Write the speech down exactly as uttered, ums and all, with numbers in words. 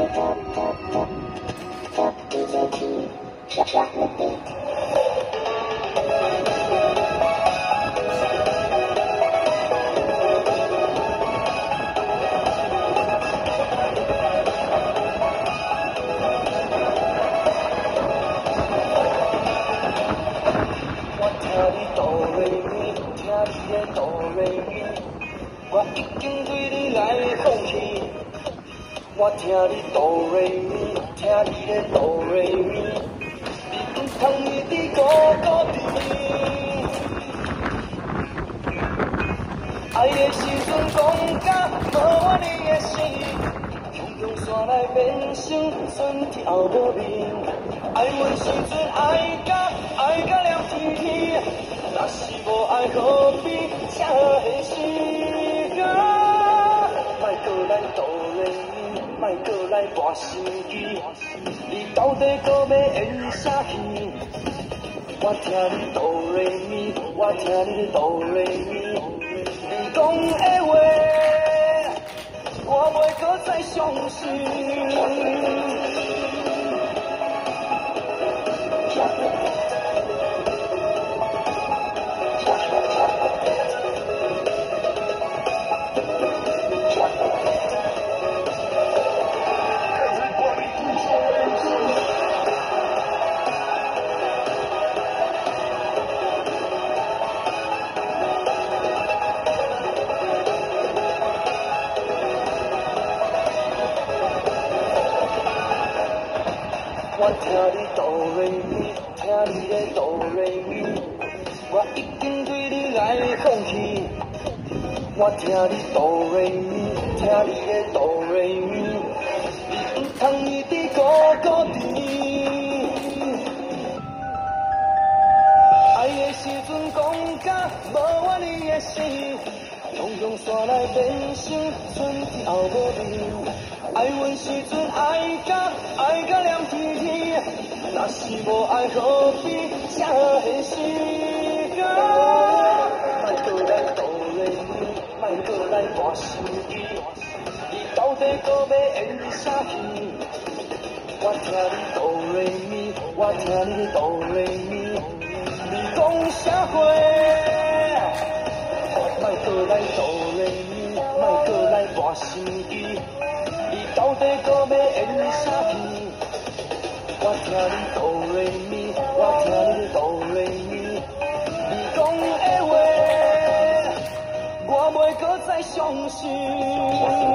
我已经对你来放弃，我听你哆来咪，听你的哆来咪，你不通一直孤孤甜。爱的时阵讲甲无我你的心，冲冲山来变成春条无面。爱阮时阵爱甲爱甲了天天，若是无爱何必这下死？莫搁来哆来咪，莫搁来跋心机，你到底搁要演啥戏？我听你哆来咪，我听你哆来咪，你讲的话，我袂搁再相信。我听你哆来咪，听你的哆来咪，我已经对你来放弃。我听你哆来咪，听你的哆来咪，你不通一直孤孤甜。爱的时阵讲甲无我你的心，冲冲山来变成春条无面。爱阮时阵爱甲爱甲念天天，若是无爱何必这下死？莫搁来哆来咪，莫搁来跋心机，你到底搁要演啥戏？我听你哆来咪，我听你哆来咪，你讲啥话？莫搁来哆来咪，莫搁来跋心机。到底搁要演啥戏？我听你哆来咪，我听你哆来咪，你讲的话，我袂搁再相信。